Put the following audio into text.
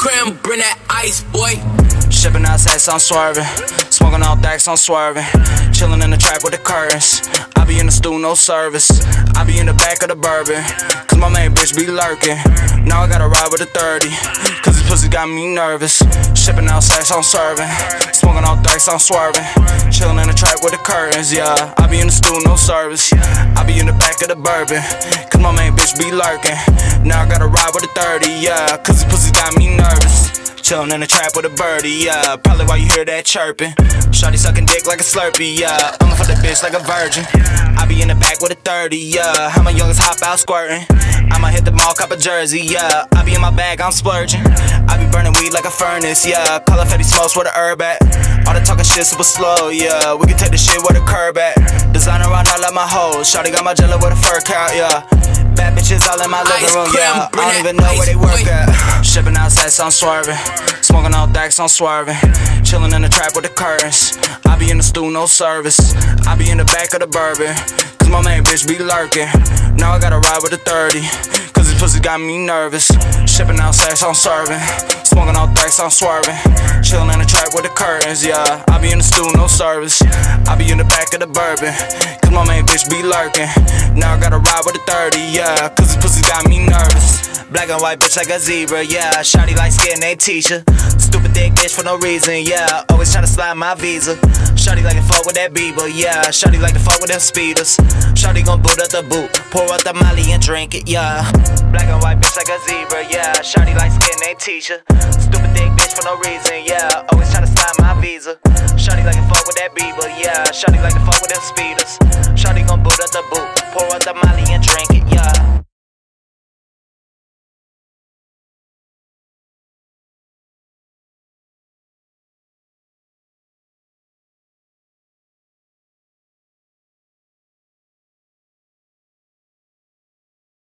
ICEKRIM, bring that ice, boy. Shipping outside, so I'm swerving. Smoking all decks, I'm swerving. Chilling in the trap with the curtains. I be in the stool, no service. I be in the back of the bourbon, cause my main bitch be lurking. Now I gotta ride with a 30, cause this pussy got me nervous. Shipping outside, so I'm serving. Smoking all decks, I'm swerving. Chilling in the trap with the curtains, yeah. I be in the stool, no service. I be in the back of the bourbon, cause my main bitch be lurking. Now I gotta ride with a 30, yeah, cause this pussy got me nervous. Chillin' in the trap with a birdie, yeah. Probably why you hear that chirping. Shawty sucking dick like a Slurpee, yeah. I'ma fuck that bitch like a virgin. I be in the back with a 30, yeah. How my youngest hop out squirting. I'ma hit the mall, cop a jersey, yeah. I be in my bag, I'm splurging. I be burning weed like a furnace, yeah. Call up Fetty Smokes where the herb at. All the talking shit super slow, yeah. We can take the shit where the curb at. Designer around, I love my hoes. Shawty got my jello with a fur coat, yeah. Bad bitches all in my living room, yeah. I don't even know where they work at. Shipping outside, so I'm swerving. Smoking all decks, I'm swerving. Chilling in the trap with the curtains. I be in the stool, no service. I be in the back of the bourbon, cause my main bitch be lurking. Now I gotta ride with a 30, cause this pussy got me nervous. Shipping outside, so I'm serving. Smoking all decks, I'm swerving. Chilling in the trap with the curtains, yeah. I be in the stool, no service. I be in the back of the bourbon, cause my main bitch be lurking. Now I gotta ride with a 30, yeah, cause this pussy got me nervous. Black and white bitch like a zebra, yeah. Shawty like skin named Tisha. Stupid dick bitch for no reason, yeah. Always tryna slide my visa. Shawty like to fuck with that Bieber, yeah. Shawty like to fuck with them speeders. Shawty gon' boot up the boot, pour out the molly and drink it, yeah. Black and white bitch like a zebra, yeah. Shawty like skin named Tisha. Stupid dick bitch for no reason, yeah. Always tryna slide my visa. Shawty like to fuck with that Bieber, yeah. Shawty like to fuck with them speeders. Shawty gon' boot up the boot, pour out the molly and drink it.